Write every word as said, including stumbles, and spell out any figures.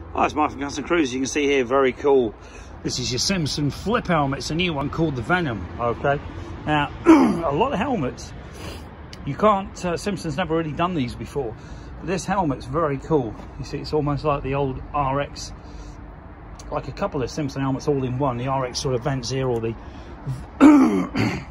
Oh, it's Mark from Custom Cruise. You can see here, very cool. This is your Simpson flip helmet. It's a new one called the Venom. Okay. Now, a lot of helmets, you can't, uh, Simpson's never really done these before. But this helmet's very cool. You see, it's almost like the old R X, like a couple of Simpson helmets all in one. The R X sort of vents here, or the